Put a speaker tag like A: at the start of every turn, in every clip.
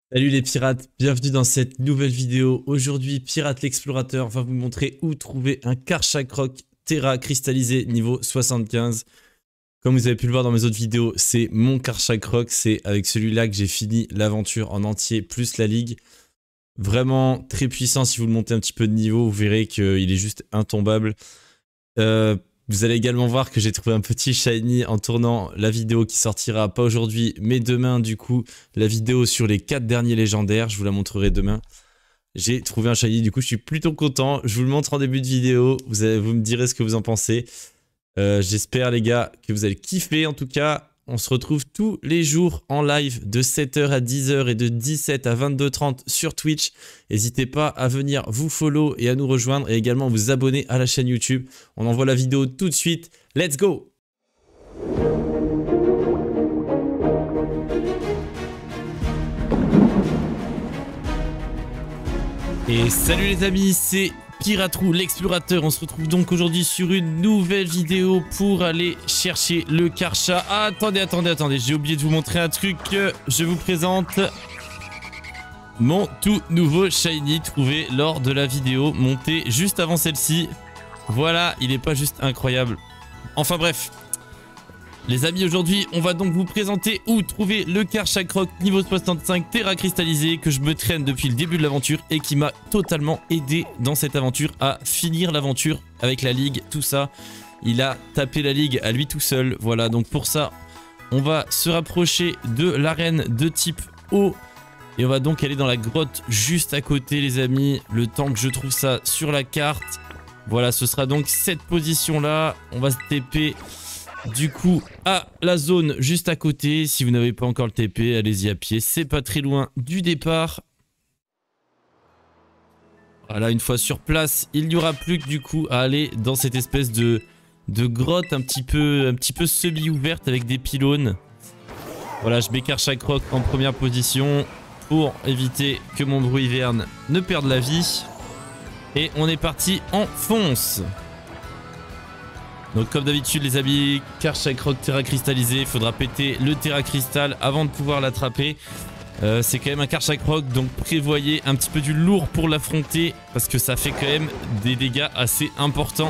A: Salut les pirates, bienvenue dans cette nouvelle vidéo. Aujourd'hui, Pirate l'explorateur va vous montrer où trouver un Karchak Rock Terra cristallisé niveau 75. Comme vous avez pu le voir dans mes autres vidéos, c'est mon Karchak Rock. C'est avec celui-là que j'ai fini l'aventure en entier, plus la ligue. Vraiment très puissant. Si vous le montez un petit peu de niveau, vous verrez qu'il est juste intombable. Vous allez également voir que j'ai trouvé un petit shiny en tournant la vidéo qui sortira pas aujourd'hui mais demain, du coup la vidéo sur les 4 derniers légendaires, je vous la montrerai demain. J'ai trouvé un shiny, du coup je suis plutôt content, je vous le montre en début de vidéo, vous me direz ce que vous en pensez. J'espère les gars que vous allez kiffer. En tout cas on se retrouve tous les jours en live de 7h à 10h et de 17 à 22h30 sur Twitch. N'hésitez pas à venir vous follow et à nous rejoindre et également vous abonner à la chaîne YouTube. On envoie la vidéo tout de suite. Let's go! Et salut les amis, c'est Piratrou l'explorateur. On se retrouve donc aujourd'hui sur une nouvelle vidéo pour aller chercher le Karchak. Ah, attendez, j'ai oublié de vous montrer un truc. Je vous présente mon tout nouveau shiny trouvé lors de la vidéo montée juste avant celle-ci. Voilà, il n'est pas juste incroyable. Enfin bref. Les amis, aujourd'hui, on va donc vous présenter où trouver le Karchak Rock niveau 65 Terra cristallisé que je me traîne depuis le début de l'aventure et qui m'a totalement aidé dans cette aventure à finir l'aventure avec la ligue, tout ça. Il a tapé la ligue à lui tout seul. Voilà, donc pour ça, on va se rapprocher de l'arène de type eau et on va donc aller dans la grotte juste à côté, les amis, le temps que je trouve ça sur la carte. Voilà, ce sera donc cette position-là. On va se TP du coup à la zone juste à côté. Si vous n'avez pas encore le TP, allez-y à pied, c'est pas très loin du départ. Voilà, une fois sur place, il n'y aura plus que du coup à aller dans cette espèce de grotte un petit peu semi-ouverte avec des pylônes. Voilà, je mets Karchak Rock en première position pour éviter que mon Bruiverne ne perde la vie. Et on est parti en fonce. Donc comme d'habitude les amis, Karchak Rock Terra cristallisé, il faudra péter le Terra Cristal avant de pouvoir l'attraper. C'est quand même un Karchak Rock, donc prévoyez un petit peu du lourd pour l'affronter parce que ça fait quand même des dégâts assez importants.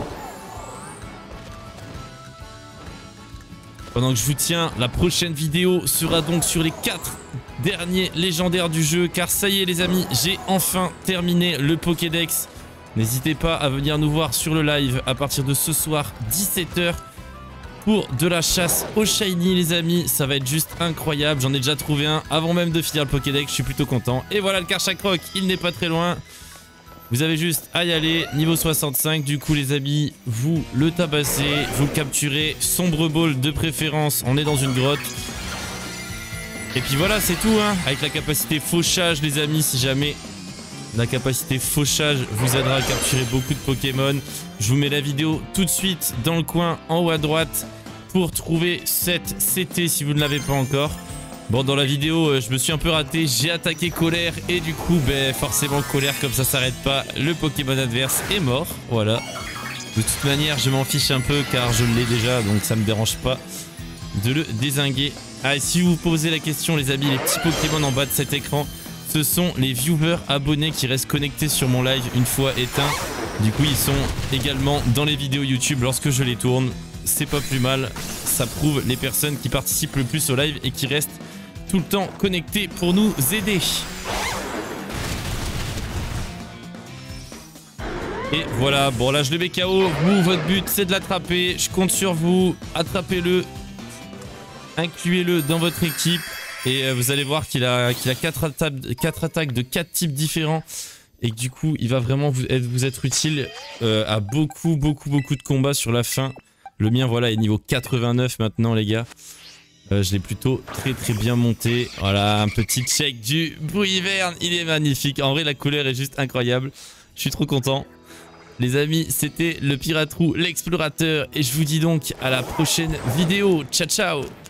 A: Pendant que je vous tiens, la prochaine vidéo sera donc sur les 4 derniers légendaires du jeu, car ça y est les amis, j'ai enfin terminé le Pokédex. N'hésitez pas à venir nous voir sur le live à partir de ce soir 17h pour de la chasse au shiny les amis. Ça va être juste incroyable, j'en ai déjà trouvé un avant même de finir le Pokédex, je suis plutôt content. Et voilà le Karchak Rock, il n'est pas très loin. Vous avez juste à y aller, niveau 65 du coup les amis, vous le tabassez, vous le capturez, sombre ball de préférence, on est dans une grotte. Et puis voilà c'est tout hein, avec la capacité fauchage les amis, si jamais la capacité fauchage vous aidera à capturer beaucoup de Pokémon. Je vous mets la vidéo tout de suite dans le coin en haut à droite pour trouver cette CT si vous ne l'avez pas encore. Bon, dans la vidéo, je me suis un peu raté, j'ai attaqué Colère et du coup, forcément Colère comme ça s'arrête pas, le Pokémon adverse est mort, voilà. De toute manière, je m'en fiche un peu car je l'ai déjà, donc ça me dérange pas de le dézinguer. Ah, et si vous vous posez la question les amis, les petits Pokémon en bas de cet écran, ce sont les viewers abonnés qui restent connectés sur mon live une fois éteint. Du coup, ils sont également dans les vidéos YouTube lorsque je les tourne. C'est pas plus mal. Ça prouve les personnes qui participent le plus au live et qui restent tout le temps connectés pour nous aider. Et voilà, bon là je le mets KO. Vous, votre but c'est de l'attraper. Je compte sur vous. Attrapez-le. Incluez-le dans votre équipe. Et vous allez voir qu'il a 4 attaques de 4 types différents. Et que du coup, il va vraiment vous être utile à beaucoup de combats sur la fin. Le mien, voilà, est niveau 89 maintenant, les gars. Je l'ai plutôt très bien monté. Voilà, un petit check du Bruiverne. Il est magnifique. En vrai, la couleur est juste incroyable. Je suis trop content. Les amis, c'était le Piratrou l'explorateur. Et je vous dis donc à la prochaine vidéo. Ciao, ciao!